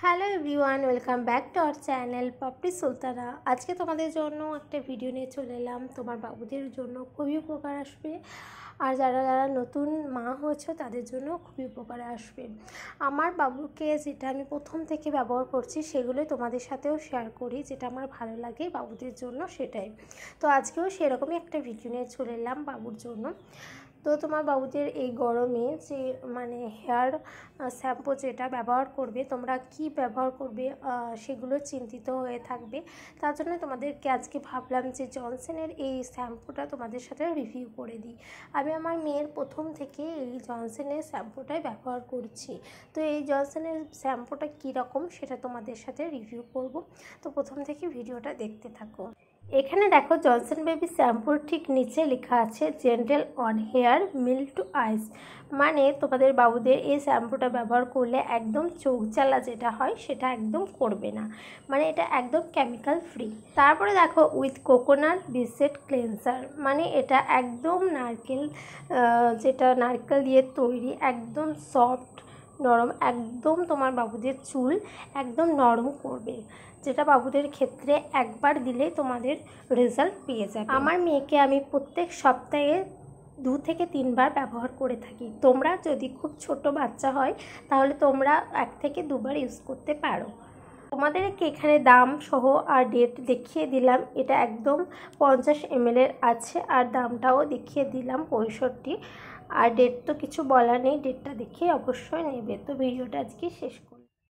Hello everyone, welcome back to our channel Papri Sultana. আজকে তোমাদের জন্য একটা ভিডিও নিয়ে চলে এলাম। তোমার বাবুদের জন্য খুবই উপকার আসবে, আর যারা যারা নতুন মা হয়েছে তাদের জন্য খুবই উপকারে আসবে। আমার বাবুকে যেটা আমি প্রথম থেকে ব্যবহার করছি সেগুলোই তোমাদের সাথেও শেয়ার করি, যেটা আমার ভালো লাগে বাবুদের জন্য সেটাই। তো আজকেও সেরকমই একটা ভিডিও নিয়ে চলে এলাম বাবুর জন্য। তো তোমার বাবুদের এই গরমে যে হেয়ার শ্যাম্পু যেটা ব্যবহার করবে, তোমরা কি ব্যবহার করবে সেগুলো চিন্তিত হয়ে থাকবে। তার জন্য তোমাদেরকে আজকে ভাবলাম যে জনসনের এই শ্যাম্পুটা তোমাদের সাথে রিভিউ করে দিই। আমি আমার মেয়ের প্রথম থেকে এই জনসনের শ্যাম্পুটাই ব্যবহার করছি। তো এই জনসনের শ্যাম্পুটা কীরকম সেটা তোমাদের সাথে রিভিউ করব। তো প্রথম থেকে ভিডিওটা দেখতে থাকো। এখানে দেখো জনসন বেবি শ্যাম্পুর ঠিক নিচে লেখা আছে gentle on hair, milk to ice. মানে তোমাদের বাবুদের এই শ্যাম্পুটা ব্যবহার করলে একদম চোখ জ্বালা যেটা হয় সেটা একদম করবে না, মানে এটা একদম কেমিক্যাল ফ্রি। তারপরে দেখো উইথ কোকোনাট বিসেট ক্লেন্সার, মানে এটা একদম যেটা নারকেল দিয়ে তৈরি, একদম সফট নরম, একদম তোমার বাবুদের চুল একদম নরম করবে, যেটা বাবুদের ক্ষেত্রে একবার দিলে তোমাদের রেজাল্ট পেয়ে যাবে। আমার মেয়েকে আমি প্রত্যেক সপ্তাহে 2 থেকে 3 বার ব্যবহার করে থাকি। তোমরা যদি খুব ছোট বাচ্চা হয় তাহলে তোমরা 1 থেকে 2 বার ইউজ করতে পারো। তোমাদেরকে এখানে দাম সহ আর ডেট দেখিয়ে দিলাম। এটা একদম 50 ml আছে, আর দামটাও দেখিয়ে দিলাম 65। আর ডেট তো কিছু বলা নেই, ডেটটা দেখে অবশ্যই নেবে। তো ভিডিওটা আজকে শেষ